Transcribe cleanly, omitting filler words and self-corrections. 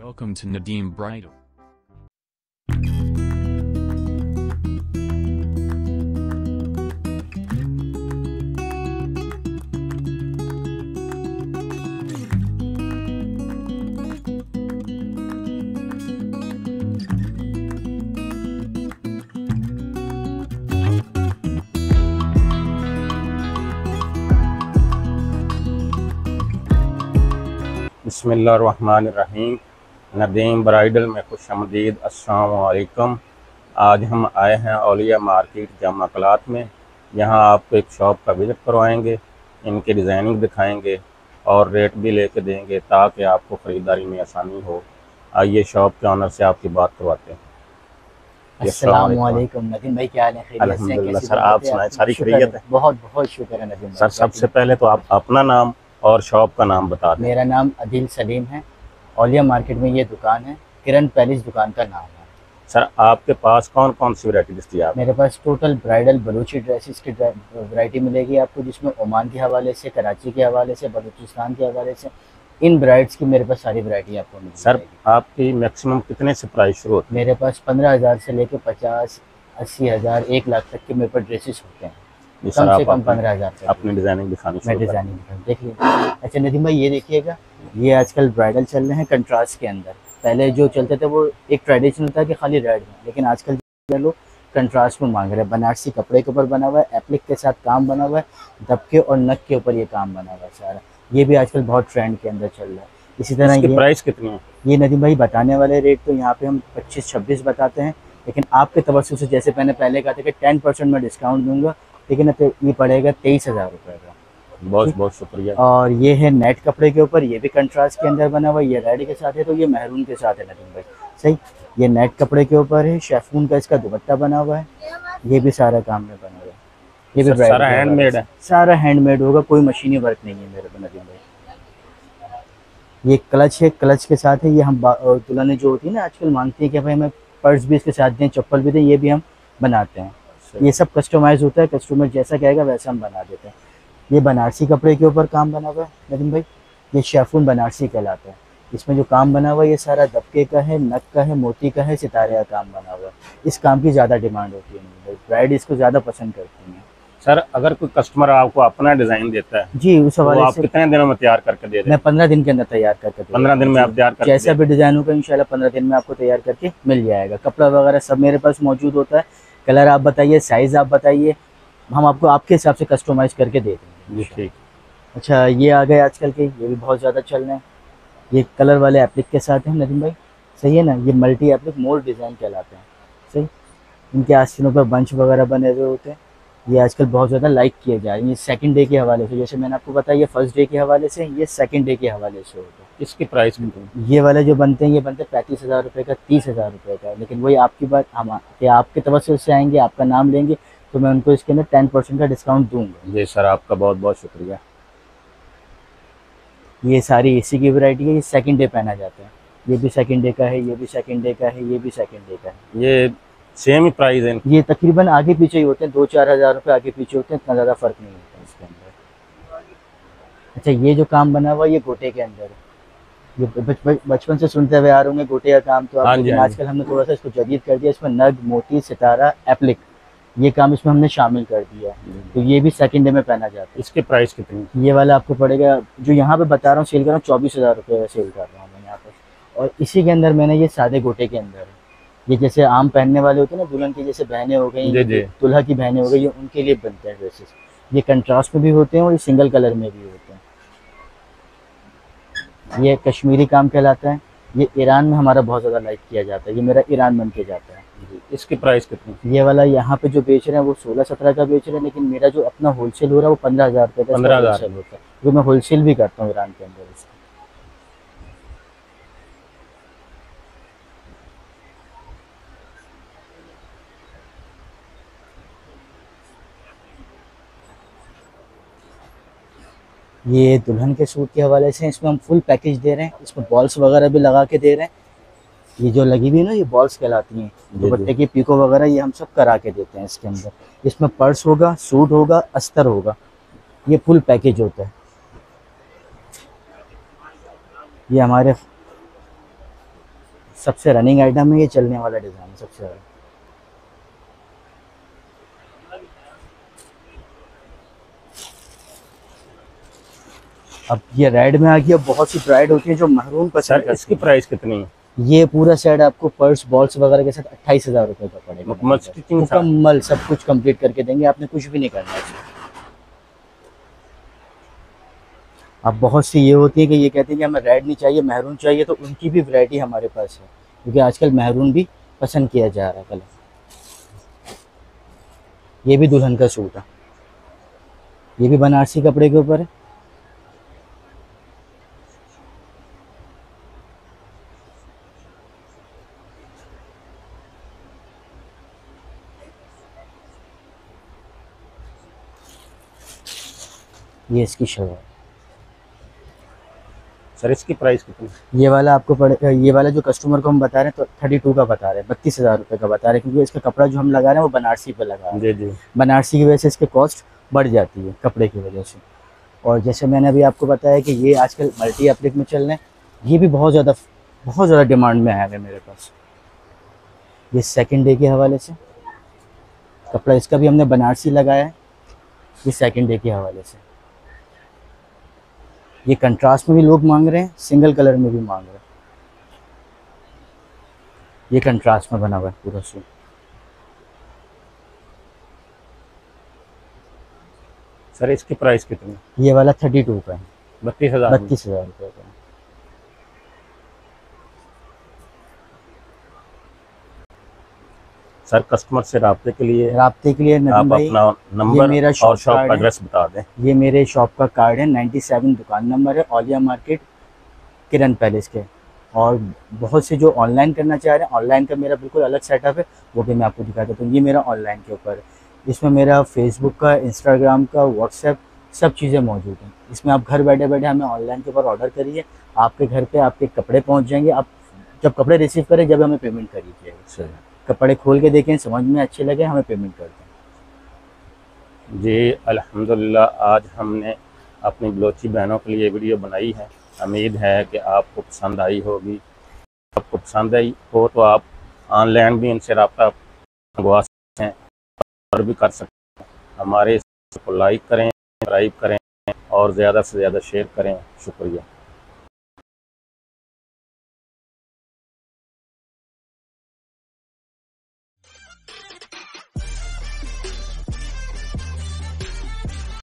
Welcome to Nadeem Bridal. बिस्मिल्लाहिर्रहमानिर्रहीम। Nadeem bridal में खुशामदीद। अस्सलाम वालेकुम। आज हम आए हैं औलिया मार्केट जामा कलात में। यहाँ आपको एक शॉप का विज़िट करवाएंगे, इनकी डिज़ाइनिंग दिखाएंगे और रेट भी लेके देंगे ताकि आपको ख़रीदारी में आसानी हो। आइए शॉप के ऑनर से आपकी बात करवाते हैं। अस्सलाम वालेकुम नदीम भाई, क्या हाल है? खैरियत से? अल्हम्दुलिल्लाह सर, आप सुनाएं? सारी खैरियत है? बहुत बहुत शुक्र है नदीम सर, सबसे पहले तो आप अपना नाम और शॉप का नाम बता दें। मेरा नाम अदिल सलीम है। औलिया मार्केट में ये दुकान है, किरण पैलेस दुकान का नाम है। सर, आपके पास कौन कौन सी वैरायटी दस्तयाब है? मेरे पास टोटल ब्राइडल बलूची ड्रेसेस की वैरायटी मिलेगी आपको, जिसमें ओमान के हवाले से, कराची के हवाले से, बलूचिस्तान के हवाले से, इन ब्राइड्स की मेरे पास सारी वैरायटी आपको मिल सर, आपकी मैक्सिमम कितने से प्राइस शुरू होती है? मेरे पास 15,000 से लेकर 50, 80,000, 1 लाख तक के मेरे पास ड्रेसेस होते हैं। कम से कम 15,000 अपनी डिजाइनिंग दिखानी। मैं डिजाइनिंग देखिए। अच्छा नदीम भाई, ये देखिएगा, ये आजकल ब्राइडल चल रहे हैं कंट्रास्ट के अंदर। पहले जो चलते थे वो एक ट्रेडिशनल था कि खाली रेड में, लेकिन आजकल लोग कंट्रास्ट में मांग रहे हैं। बनारसी कपड़े के ऊपर बना हुआ है, एप्लिक के साथ काम बना हुआ है, दबके और नक के ऊपर ये काम बना हुआ है सारा। ये भी आजकल बहुत ट्रेंड के अंदर चल रहा है। इसी तरह ये प्राइस कितनी है? ये नदीम भाई बताने वाले रेट तो यहाँ पे हम 25-26 बताते हैं, लेकिन आपके तवज्जो से जैसे मैंने पहले कहा था कि 10% में डिस्काउंट दूंगा, लेकिन ये पड़ेगा 23,000 रुपये का। बहुत बहुत शुक्रिया। और ये है नेट कपड़े के ऊपर, ये भी कंट्रास्ट के अंदर बना हुआ है। ये रेड के साथ है तो ये मेहरून के साथ है नदीम भाई, सही। ये नेट कपड़े के ऊपर है, शेफून का इसका दुपट्टा बना हुआ है। ये भी सारा काम में बना हुआ है। ये भी सारा हैंडमेड है? सारा हैंडमेड होगा, कोई मशीनी वर्क नहीं है मेरे को नदीम भाई। ये क्लच है, क्लच के साथ है। ये हम दुल्हनें जो होती है ना आजकल मांगती है कि भाई हमें पर्स भी इसके साथ दें, चप्पल भी दें, ये भी हम बनाते हैं। ये सब कस्टमाइज होता है, कस्टमर जैसा कहेगा वैसा हम बना देते हैं। ये बनारसी कपड़े के ऊपर काम बना हुआ है नदीम भाई। ये शेफून बनारसी कहलाता है। इसमें जो काम बना हुआ है ये सारा दबके का है, नक का है, मोती का है, सितारे का काम बना हुआ है। इस काम की ज़्यादा डिमांड होती है नदीम भाई, ब्राइड इसको ज़्यादा पसंद करती हैं। सर, अगर कोई कस्टमर आपको अपना डिज़ाइन देता है जी, उस हवाले तो आप कितने दिनों में तैयार करके दे दें? मैं 15 दिन के अंदर तैयार करके 15 दिन में आप तैयार करके जैसा भी डिज़ाइन होगा इंशाल्लाह 15 दिन में आपको तैयार करके मिल जाएगा। कपड़ा वगैरह सब मेरे पास मौजूद होता है। कलर आप बताइए, साइज़ आप बताइए, हम आपको आपके हिसाब से कस्टमाइज़ करके दे देंगे। जी ठीक। अच्छा, ये आ गए आजकल के, ये भी बहुत ज़्यादा चल रहे हैं। ये कलर वाले एप्लिक के साथ हैं नदीम भाई, सही है ना। ये मल्टी एप्लिक मोर डिज़ाइन कहलाते हैं, सही। इनके आस्तीनों पर बंच वगैरह बने हुए होते हैं। ये आजकल बहुत ज़्यादा लाइक किए जा रहे हैं। ये सेकंड डे के हवाले से, जैसे मैंने आपको बताया, ये फर्स्ट डे के हवाले से, ये सेकंड डे के हवाले से होता है। इसकी प्राइस भी ये वाले जो बनते हैं ये बनते हैं 35,000 रुपये का, 30,000 रुपये का। लेकिन वही आपकी बात, हम कि आपके तवज्जो से आएंगे, आपका नाम लेंगे तो मैं उनको इसके अंदर 10% का डिस्काउंट दूँगा। जी सर, आपका बहुत बहुत शुक्रिया। ये सारी एसी की वैरायटी है। ये सेकंड डे पहना जाता है। ये भी सेकंड डे का है, ये भी सेकंड डे का है, ये भी सेकंड डे का है। ये सेम ही प्राइस है? ये तकरीबन आगे पीछे ही होते हैं, 2-4 हज़ार रुपये आगे पीछे होते हैं, इतना ज़्यादा फ़र्क नहीं होता है इसके अंदर। अच्छा, ये जो काम बना हुआ है ये गोटे के अंदर है। ये बचपन से सुनते हुए आ रहे होंगे गोटे का काम, तो आप, लेकिन आजकल हमने थोड़ा सा इसको जदीद कर दिया। इसमें नग, मोती, सितारा, एप्लिक, ये काम इसमें हमने शामिल कर दिया है। तो ये भी सेकंड डे में पहना जाता है। इसके प्राइस कितनी? ये वाला आपको पड़ेगा, जो यहाँ पे बता रहा हूँ, सेल कर रहा हूँ, 24,000 रुपये का सेल कर रहा हूँ मैं यहाँ पर। और इसी के अंदर मैंने ये सादे गोटे के अंदर है। ये जैसे आम पहनने वाले होते हैं ना, दुल्हन की जैसे बहनें हो गई, दुल्हा की बहनें हो गई, ये उनके लिए बनते हैं ड्रेसेस। ये कंट्रास्ट में भी होते हैं और ये सिंगल कलर में भी होते हैं। ये कश्मीरी काम कहलाता है। ये ईरान में हमारा बहुत ज़्यादा लाइक किया जाता है। ये मेरा ईरान बन के जाता है। इसकी प्राइस कितनी? ये वाला यहाँ पे जो बेच रहे हैं वो 16-17 का बेच रहे हैं, लेकिन मेरा जो अपना होलसेल हो रहा है वो 15,000 रुपये का 15,000 होता है, जो मैं होलसेल भी करता हूँ ईरान के अंदर इसका। ये दुल्हन के सूट के हवाले से इसमें हम फुल पैकेज दे रहे हैं। इसमें बॉल्स वगैरह भी लगा के दे रहे हैं। ये जो लगी हुई है ना, ये बॉल्स कहलाती हैं। दुपट्टे की पीको वगैरह ये हम सब करा के देते हैं इसके अंदर। इसमें पर्स होगा, सूट होगा, अस्तर होगा, ये फुल पैकेज होता है। ये हमारे सबसे रनिंग आइटम है, ये चलने वाला डिज़ाइन है सबसे ज़्यादा। अब ये रेड में आ गया, बहुत सी ब्राइड होती है जो महरून पसंद सर करती इसकी है। प्राइस कितनी है? ये पूरा सेट आपको पर्स बॉल्स वगैरह के साथ 28,000 रुपये का पड़ेगा। मुकम्मल स्टिचिंग मुकम्मल सब कुछ कंप्लीट करके देंगे, आपने कुछ भी नहीं करना है। अब बहुत सी ये होती है कि ये कहते हैं कि हमें रेड नहीं चाहिए, महरून चाहिए, तो उनकी भी वैरायटी हमारे पास है, क्योंकि आजकल महरून भी पसंद किया जा रहा है कलर। ये भी दुल्हन का सूट है, ये भी बनारसी कपड़े के ऊपर है। ये इसकी शलवार। सर इसकी प्राइस कितनी? ये वाला आपको पड़ेगा, ये वाला जो कस्टमर को हम बता रहे हैं तो 32 का बता रहे हैं, 32,000 रुपये का बता रहे हैं, क्योंकि इसका कपड़ा जो हम लगा रहे हैं वो बनारसी पे लगा रहे हैं। जी जी। बनारसी की वजह से इसके कॉस्ट बढ़ जाती है कपड़े की वजह से। और जैसे मैंने अभी आपको बताया कि ये आजकल मल्टी एप्लिक में चल रहे हैं, ये भी बहुत ज़्यादा डिमांड में आया है मेरे पास। ये सेकंड डे के हवाले से कपड़ा, इसका भी हमने बनारसी लगाया है, ये सेकंड डे के हवाले से। ये कंट्रास्ट में भी लोग मांग रहे हैं, सिंगल कलर में भी मांग रहे हैं। ये कंट्रास्ट में बना हुआ है पूरा सूट। सर इसकी प्राइस कितनी? ये वाला 32 का है, 32,000। 32,000 रुपये का। सर कस्टमर से राब्ते के लिए राब्ते के लिए नदीम आप भाई, अपना नंबर मेरा और शॉप शॉप कार्ड का है। एड्रेस बता दें। ये मेरे शॉप का कार्ड है, 97 दुकान नंबर है, औलिया मार्केट किरण पैलेस के। और बहुत से जो ऑनलाइन करना चाह रहे हैं, ऑनलाइन का मेरा बिल्कुल अलग सेटअप है, वो भी मैं आपको दिखा देता हूँ। ये मेरा ऑनलाइन के ऊपर है, इसमें मेरा फेसबुक का, इंस्टाग्राम का, व्हाट्सएप सब चीज़ें मौजूद हैं। इसमें आप घर बैठे बैठे हमें ऑनलाइन के ऊपर ऑर्डर करिए, आपके घर पे आपके कपड़े पहुँच जाएंगे। आप जब कपड़े रिसीव करें, जब हमें पेमेंट करिए, कपड़े खोल के देखें, समझ में अच्छे लगे, हमें पेमेंट कर दें। जी अल्हम्दुलिल्लाह, आज हमने अपनी बलोची बहनों के लिए वीडियो बनाई है। उम्मीद है कि आपको पसंद आई होगी। आपको पसंद आई हो तो आप ऑनलाइन भी इनसे रब्ता मंगवा सकते हैं और भी कर सकते हैं। हमारे को लाइक करें, सब्सक्राइब करें और ज़्यादा से ज़्यादा शेयर करें। शुक्रिया।